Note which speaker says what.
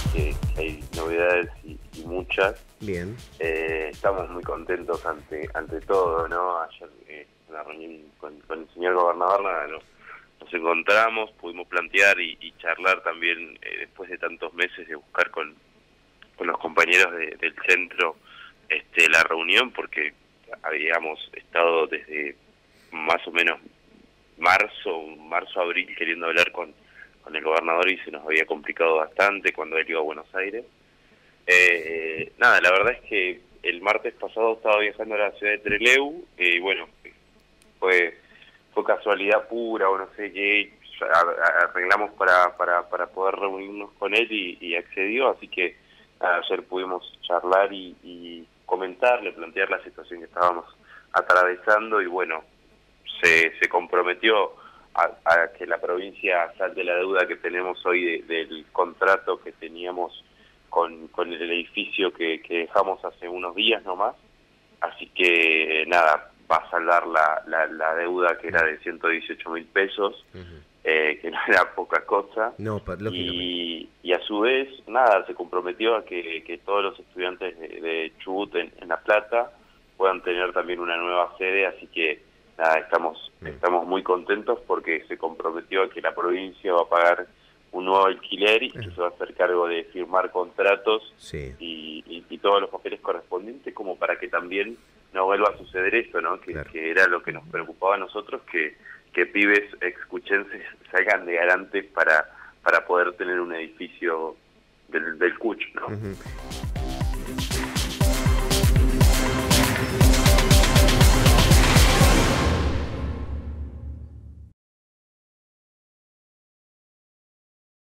Speaker 1: que hay novedades y muchas.
Speaker 2: Bien.
Speaker 1: Estamos muy contentos ante todo, ¿no? Ayer en la reunión con el señor gobernador nada, nos encontramos, pudimos plantear y charlar también después de tantos meses de buscar con los compañeros del centro la reunión, porque habíamos estado desde más o menos marzo, abril, queriendo hablar con el gobernador y se nos había complicado bastante cuando él iba a Buenos Aires. Nada, la verdad es que el martes pasado estaba viajando a la ciudad de Trelew y bueno, fue casualidad pura o no sé qué, arreglamos para poder reunirnos con él y accedió, así que ayer pudimos charlar y comentarle, plantear la situación que estábamos atravesando y bueno, se comprometió a que la provincia salte la deuda que tenemos hoy del contrato que teníamos con el edificio que dejamos hace unos días nomás, así que nada, va a saldar la deuda que era de 118.000 pesos, que no era poca cosa,
Speaker 2: No, lógicamente.
Speaker 1: y a su vez, nada, se comprometió a que todos los estudiantes de Chubut en La Plata puedan tener también una nueva sede, así que nada, estamos muy contentos porque se comprometió a que la provincia va a pagar un nuevo alquiler y que se va a hacer cargo de firmar contratos
Speaker 2: Sí,
Speaker 1: y todos los papeles correspondientes, como para que también no vuelva a suceder esto, ¿no?
Speaker 2: claro.
Speaker 1: Que era lo que nos preocupaba a nosotros, que pibes excuchenses salgan de garantes para poder tener un edificio del CUCH, ¿no?